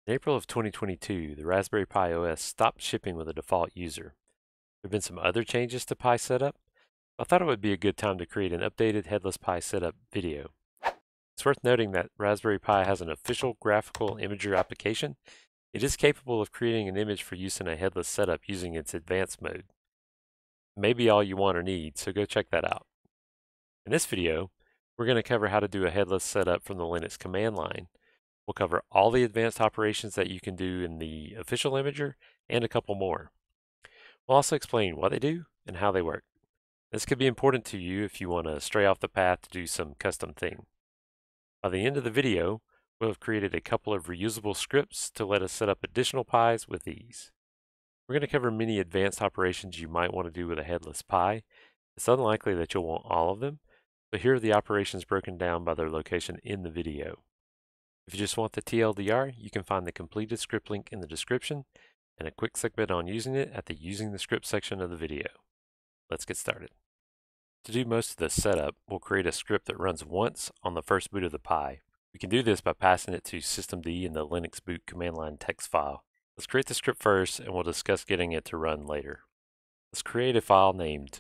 In April of 2022, the Raspberry Pi OS stopped shipping with a default user. There have been some other changes to Pi setup. I thought it would be a good time to create an updated Headless Pi setup video. It's worth noting that Raspberry Pi has an official graphical imager application. It is capable of creating an image for use in a headless setup using its advanced mode. Maybe all you want or need, so go check that out. In this video, we're going to cover how to do a headless setup from the Linux command line. We'll cover all the advanced operations that you can do in the official imager and a couple more. We'll also explain what they do and how they work. This could be important to you if you want to stray off the path to do some custom thing. By the end of the video, we'll have created a couple of reusable scripts to let us set up additional Pis with ease. We're going to cover many advanced operations you might want to do with a headless Pi. It's unlikely that you'll want all of them, but here are the operations broken down by their location in the video. If you just want the TLDR, you can find the completed script link in the description and a quick segment on using it at the Using the Script section of the video. Let's get started. To do most of the setup, we'll create a script that runs once on the first boot of the Pi. We can do this by passing it to systemd in the Linux boot command line text file. Let's create the script first and we'll discuss getting it to run later. Let's create a file named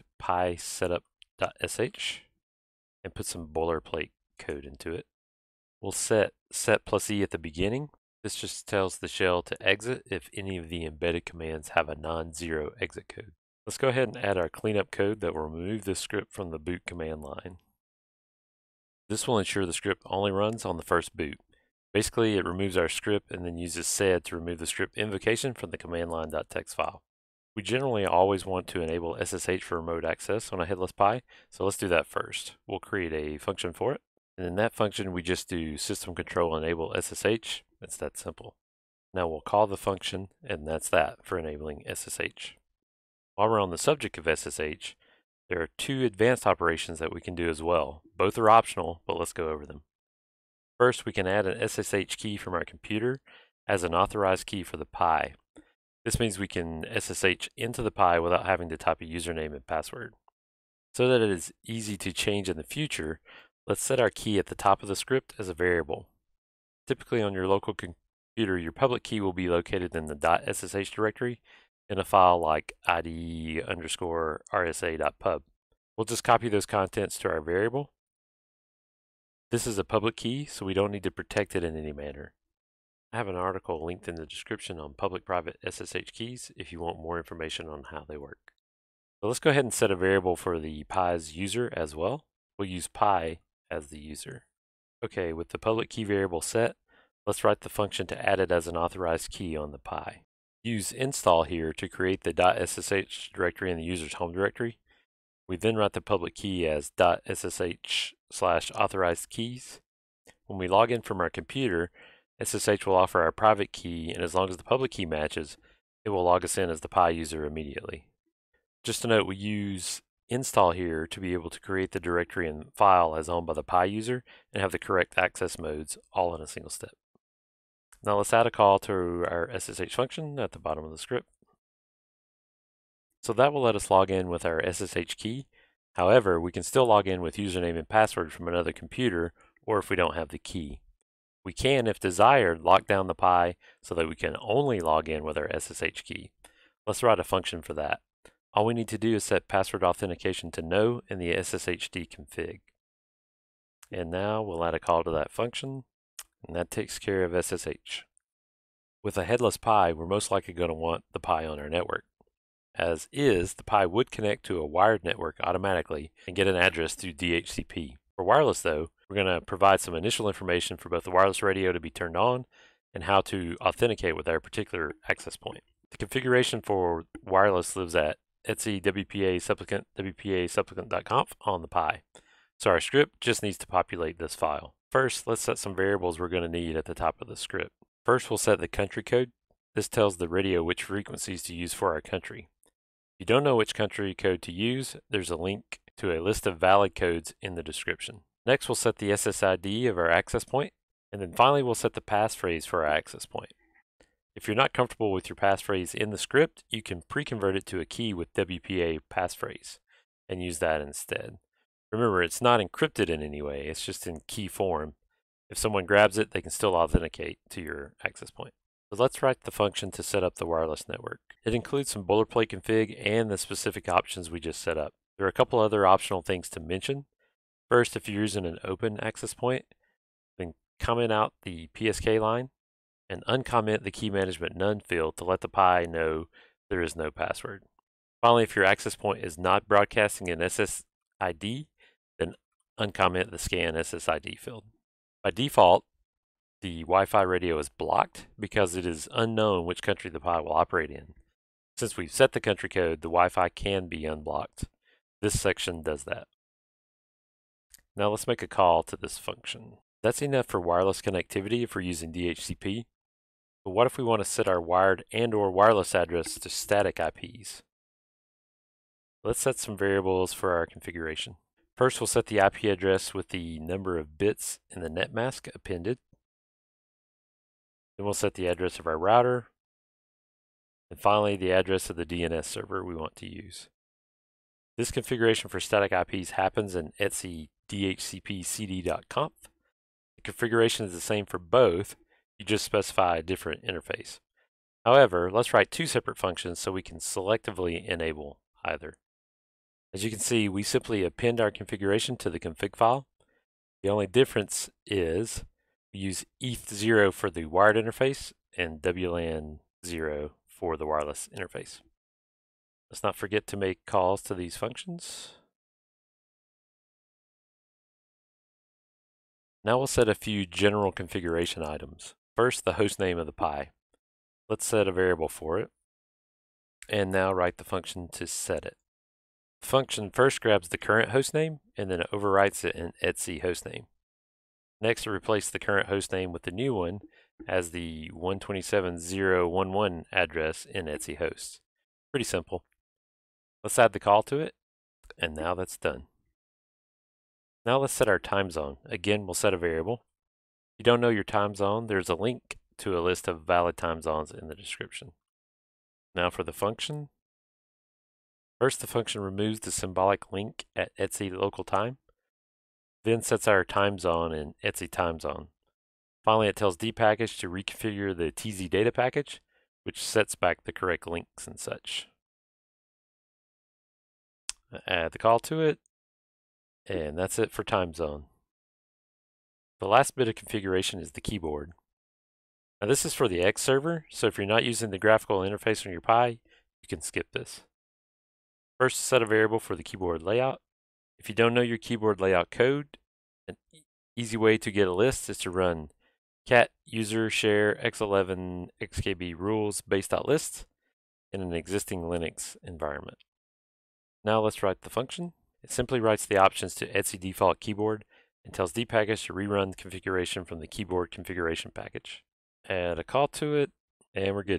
pisetup.sh and put some boilerplate code into it. We'll set +e at the beginning. This just tells the shell to exit if any of the embedded commands have a non-zero exit code. Let's go ahead and add our cleanup code that will remove this script from the boot command line. This will ensure the script only runs on the first boot. Basically, it removes our script and then uses sed to remove the script invocation from the command line.txt file. We generally always want to enable SSH for remote access on a headless Pi, so let's do that first. We'll create a function for it. And in that function, we just do system control enable SSH. It's that simple. Now we'll call the function, and that's that for enabling SSH. While we're on the subject of SSH, there are two advanced operations that we can do as well. Both are optional, but let's go over them. First, we can add an SSH key from our computer as an authorized key for the Pi. This means we can SSH into the Pi without having to type a username and password. So that it is easy to change in the future, let's set our key at the top of the script as a variable. Typically on your local computer, your public key will be located in the .ssh directory in a file like id_rsa.pub. We'll just copy those contents to our variable. This is a public key, so we don't need to protect it in any manner. I have an article linked in the description on public-private SSH keys if you want more information on how they work. So let's go ahead and set a variable for the Pi's user as well. We'll use Pi as the user. Okay, with the public key variable set, let's write the function to add it as an authorized key on the Pi. Use install here to create the .ssh directory in the user's home directory. We then write the public key as .ssh/authorized keys. When we log in from our computer, SSH will offer our private key, and as long as the public key matches, it will log us in as the Pi user immediately. Just a note, we use install here to be able to create the directory and file as owned by the Pi user and have the correct access modes all in a single step. Now let's add a call to our SSH function at the bottom of the script. So that will let us log in with our SSH key. However, we can still log in with username and password from another computer or if we don't have the key. We can, if desired, lock down the Pi so that we can only log in with our SSH key. Let's write a function for that. All we need to do is set password authentication to no in the sshd config. And now we'll add a call to that function, and that takes care of SSH. With a headless Pi, we're most likely going to want the Pi on our network. As is, the Pi would connect to a wired network automatically and get an address through DHCP. For wireless though, we're going to provide some initial information for both the wireless radio to be turned on and how to authenticate with our particular access point. The configuration for wireless lives at etc wpa supplicant wpa-supplicant.conf on the Pi. So our script just needs to populate this file. First, let's set some variables we're going to need at the top of the script. First, we'll set the country code. This tells the radio which frequencies to use for our country. If you don't know which country code to use, there's a link to a list of valid codes in the description. Next, we'll set the SSID of our access point, and then finally we'll set the passphrase for our access point. If you're not comfortable with your passphrase in the script, you can pre-convert it to a key with WPA passphrase and use that instead. Remember, it's not encrypted in any way, it's just in key form. If someone grabs it, they can still authenticate to your access point. So let's write the function to set up the wireless network. It includes some boilerplate config and the specific options we just set up. There are a couple other optional things to mention. First, if you're using an open access point, then comment out the PSK line and uncomment the key management none field to let the Pi know there is no password. Finally, if your access point is not broadcasting an SSID, then uncomment the scan SSID field. By default, the Wi-Fi radio is blocked because it is unknown which country the Pi will operate in. Since we've set the country code, the Wi-Fi can be unblocked. This section does that. Now let's make a call to this function. That's enough for wireless connectivity if we're using DHCP. But what if we want to set our wired and/or wireless address to static IPs? Let's set some variables for our configuration. First, we'll set the IP address with the number of bits in the net mask appended. Then we'll set the address of our router. And finally, the address of the DNS server we want to use. This configuration for static IPs happens in etc dhcpcd.conf. The configuration is the same for both, you just specify a different interface. However, let's write two separate functions so we can selectively enable either. As you can see, we simply append our configuration to the config file. The only difference is we use eth0 for the wired interface and WLAN 0 for the wireless interface. Let's not forget to make calls to these functions. Now we'll set a few general configuration items. First, the host name of the Pi. Let's set a variable for it. And now write the function to set it. The function first grabs the current hostname and then it overwrites it in etc hostname. Next, it replaces the current hostname with the new one as the 127.0.11 address in etc host. Pretty simple. Let's add the call to it, and now that's done. Now let's set our time zone. Again, we'll set a variable. If you don't know your time zone, there's a link to a list of valid time zones in the description. Now for the function. First, the function removes the symbolic link at etc local time, then sets our time zone in etc time zone. Finally, it tells dpackage to reconfigure the tz data package, which sets back the correct links and such. Add the call to it, and that's it for time zone. The last bit of configuration is the keyboard. Now this is for the X server, so if you're not using the graphical interface on your Pi, you can skip this. First, set a variable for the keyboard layout. If you don't know your keyboard layout code, an easy way to get a list is to run cat user share x11 xkb rules base.list in an existing Linux environment. Now let's write the function. It simply writes the options to etc default keyboard and tells dpackage to rerun the configuration from the keyboard configuration package. Add a call to it, and we're good.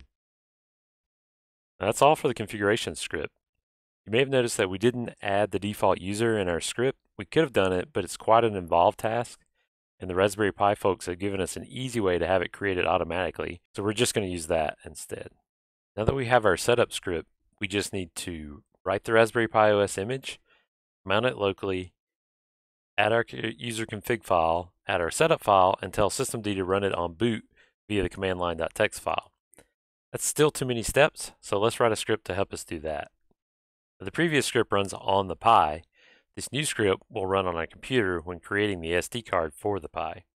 Now that's all for the configuration script. You may have noticed that we didn't add the default user in our script. We could have done it, but it's quite an involved task, and the Raspberry Pi folks have given us an easy way to have it created automatically, so we're just going to use that instead. Now that we have our setup script, we just need to write the Raspberry Pi OS image, mount it locally, add our user config file, add our setup file, and tell systemd to run it on boot via the command line.txt file. That's still too many steps, so let's write a script to help us do that. The previous script runs on the Pi. This new script will run on our computer when creating the SD card for the Pi.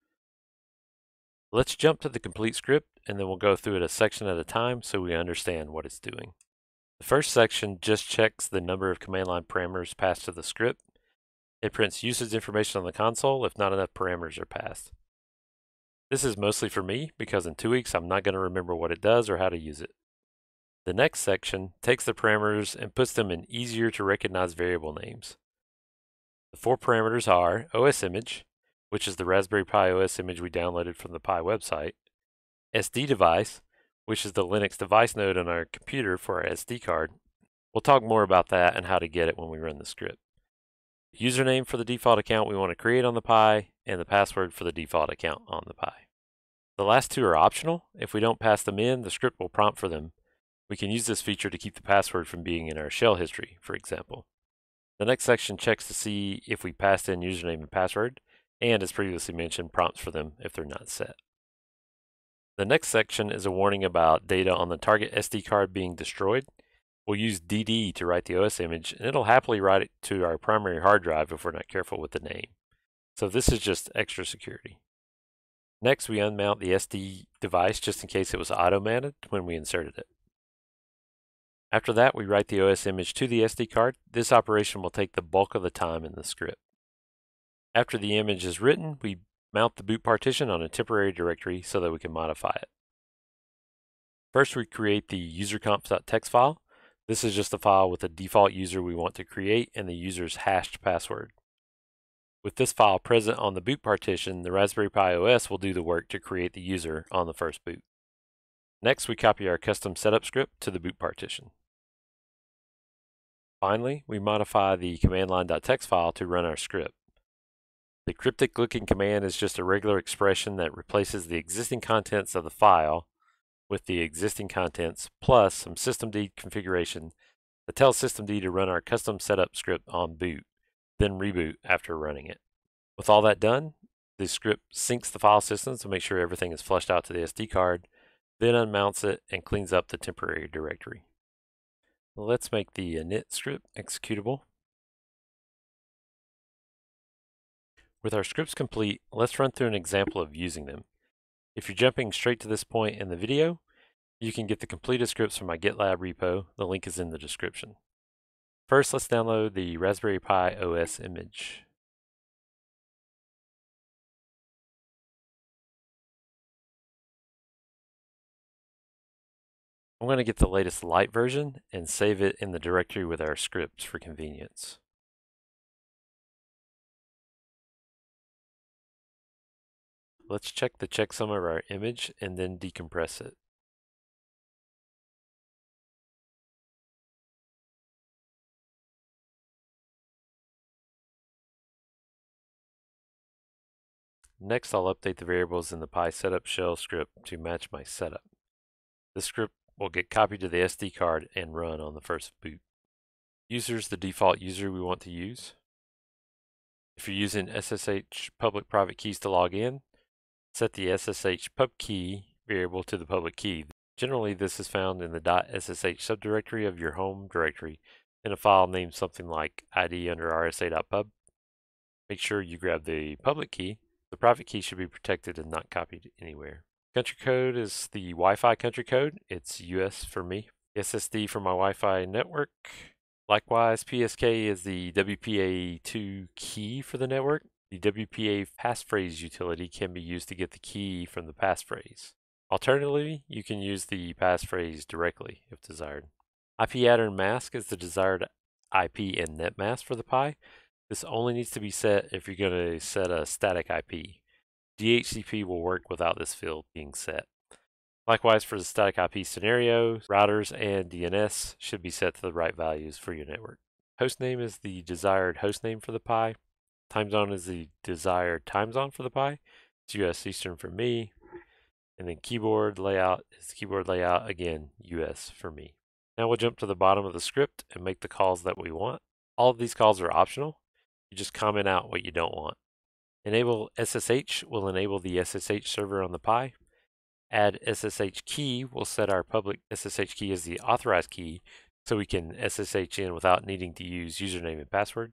Let's jump to the complete script, and then we'll go through it a section at a time so we understand what it's doing. The first section just checks the number of command line parameters passed to the script. It prints usage information on the console if not enough parameters are passed. This is mostly for me because in 2 weeks I'm not going to remember what it does or how to use it. The next section takes the parameters and puts them in easier to recognize variable names. The 4 parameters are OS image, which is the Raspberry Pi OS image we downloaded from the Pi website, SD device, which is the Linux device node on our computer for our SD card. We'll talk more about that and how to get it when we run the script. Username for the default account we want to create on the Pi, and the password for the default account on the Pi. The last 2 are optional. If we don't pass them in, the script will prompt for them. We can use this feature to keep the password from being in our shell history, for example. The next section checks to see if we passed in username and password, and as previously mentioned, prompts for them if they're not set. The next section is a warning about data on the target SD card being destroyed. We'll use DD to write the OS image, and it'll happily write it to our primary hard drive if we're not careful with the name. So this is just extra security. Next, we unmount the SD device just in case it was auto-mounted when we inserted it. After that, we write the OS image to the SD card. This operation will take the bulk of the time in the script. After the image is written, we mount the boot partition on a temporary directory so that we can modify it. First, we create the userconf.txt file. This is just a file with the default user we want to create and the user's hashed password. With this file present on the boot partition, the Raspberry Pi OS will do the work to create the user on the first boot. Next, we copy our custom setup script to the boot partition. Finally, we modify the command-line.txt file to run our script. The cryptic-looking command is just a regular expression that replaces the existing contents of the file with the existing contents plus some systemd configuration that tells systemd to run our custom setup script on boot, then reboot after running it. With all that done, the script syncs the file systems to make sure everything is flushed out to the SD card, then unmounts it and cleans up the temporary directory. Let's make the init script executable. With our scripts complete, let's run through an example of using them. If you're jumping straight to this point in the video, you can get the completed scripts from my GitLab repo. The link is in the description. First, let's download the Raspberry Pi OS image. I'm going to get the latest light version and save it in the directory with our scripts for convenience. Let's check the checksum of our image and then decompress it. Next, I'll update the variables in the Pi setup shell script to match my setup. This script will get copied to the SD card and run on the first boot. User is the default user we want to use. If you're using SSH public-private keys to log in, set the SSH pub key variable to the public key. Generally, this is found in the .ssh subdirectory of your home directory in a file named something like id under rsa.pub. Make sure you grab the public key. The private key should be protected and not copied anywhere. Country code is the Wi-Fi country code. It's US for me. SSD for my Wi-Fi network. Likewise, PSK is the WPA2 key for the network. The WPA passphrase utility can be used to get the key from the passphrase. Alternatively, you can use the passphrase directly if desired. IP addr mask is the desired IP and net mask for the Pi. This only needs to be set if you're going to set a static IP. DHCP will work without this field being set. Likewise, for the static IP scenario, routers and DNS should be set to the right values for your network. Hostname is the desired hostname for the Pi. Timezone is the desired timezone for the Pi. It's US Eastern for me. And then keyboard layout is the keyboard layout, again, US for me. Now we'll jump to the bottom of the script and make the calls that we want. All of these calls are optional. You just comment out what you don't want. Enable SSH will enable the SSH server on the Pi. Add SSH key will set our public SSH key as the authorized key so we can SSH in without needing to use username and password.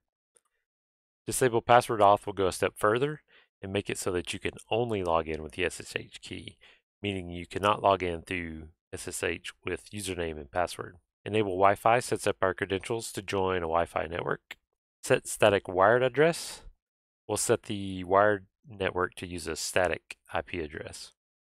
Disable password auth will go a step further and make it so that you can only log in with the SSH key, meaning you cannot log in through SSH with username and password. Enable Wi-Fi sets up our credentials to join a Wi-Fi network. Set static wired address will set the wired network to use a static IP address.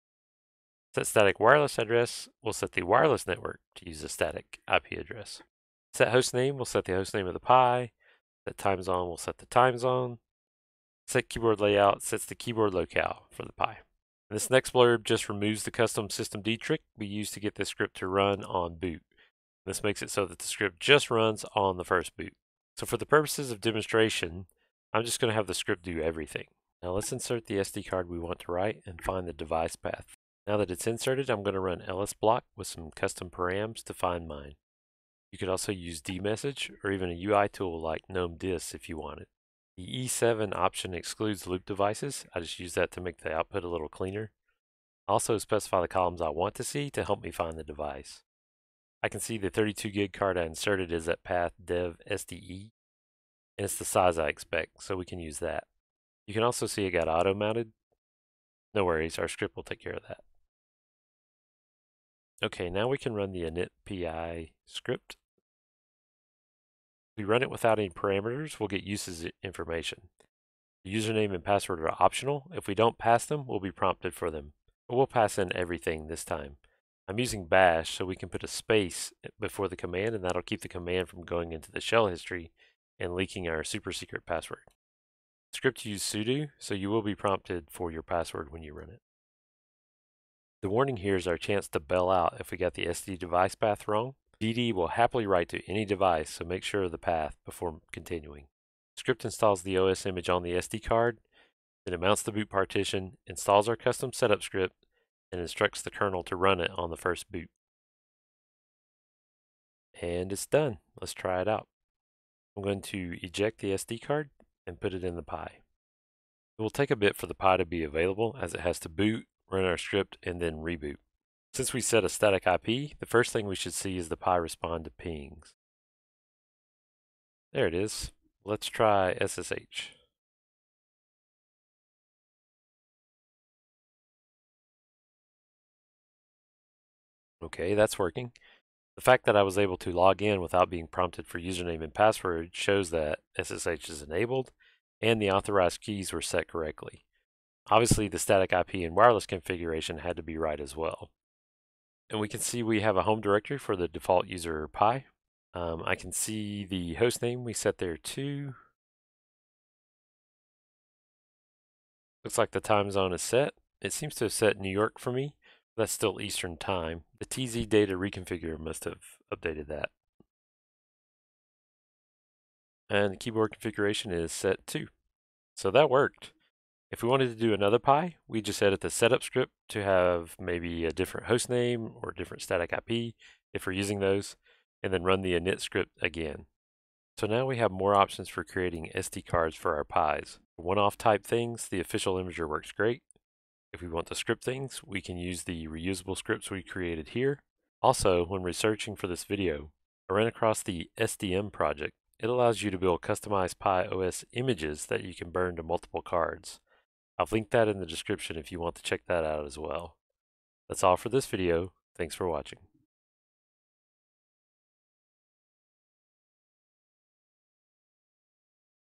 Set static wireless address will set the wireless network to use a static IP address. Set hostname will set the hostname of the Pi. Set timezone will set the timezone. Set keyboard layout sets the keyboard locale for the Pi. And this next blurb just removes the custom systemd trick we used to get this script to run on boot. This makes it so that the script just runs on the first boot. So for the purposes of demonstration, I'm just going to have the script do everything. Now let's insert the SD card we want to write and find the device path. Now that it's inserted, I'm going to run lsblock with some custom params to find mine. You could also use dmessage or even a UI tool like gnomedis if you wanted. The E7 option excludes loop devices. I just use that to make the output a little cleaner. Also specify the columns I want to see to help me find the device. I can see the 32 gig card I inserted is at path dev SDE, and it's the size I expect, so we can use that. You can also see it got auto mounted. No worries, our script will take care of that. Okay, now we can run the init pi script. If we run it without any parameters, we'll get usage information. The username and password are optional. If we don't pass them, we'll be prompted for them. But we'll pass in everything this time. I'm using bash so we can put a space before the command, and that'll keep the command from going into the shell history and leaking our super secret password. The script uses sudo, so you will be prompted for your password when you run it. The warning here is our chance to bail out if we got the SD device path wrong. DD will happily write to any device, so make sure of the path before continuing. The script installs the OS image on the SD card, then it mounts the boot partition, installs our custom setup script, and instructs the kernel to run it on the first boot. And it's done. Let's try it out. I'm going to eject the SD card and put it in the Pi. It will take a bit for the Pi to be available as it has to boot, run our script, and then reboot. Since we set a static IP, the first thing we should see is the Pi respond to pings. There it is. Let's try SSH. Okay, that's working. The fact that I was able to log in without being prompted for username and password shows that SSH is enabled and the authorized keys were set correctly. Obviously, the static IP and wireless configuration had to be right as well. And we can see we have a home directory for the default user Pi. I can see the host name we set there too. Looks like the time zone is set. It seems to have set New York for me. That's still Eastern time. The TZ data reconfigure must have updated that. And the keyboard configuration is set too. So that worked. If we wanted to do another Pi, we just edit the setup script to have maybe a different host name or different static IP if we're using those, and then run the init script again. So now we have more options for creating SD cards for our Pis. For one-off type things, the official imager works great. If we want to script things, we can use the reusable scripts we created here. Also, when researching for this video, I ran across the SDM project. It allows you to build customized Pi OS images that you can burn to multiple cards. I've linked that in the description if you want to check that out as well. That's all for this video. Thanks for watching.